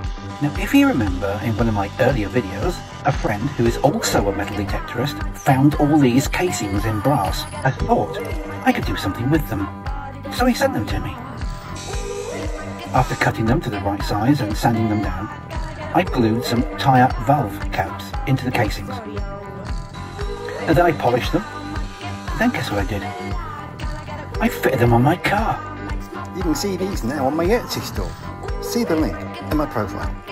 Now, if you remember in one of my earlier videos, a friend who is also a metal detectorist found all these casings in brass. I thought I could do something with them, so he sent them to me. After cutting them to the right size and sanding them down, I glued some tyre valve caps into the casings. And then I polished them. Then guess what I did? I fitted them on my car. You can see these now on my Etsy store. See the link in my profile.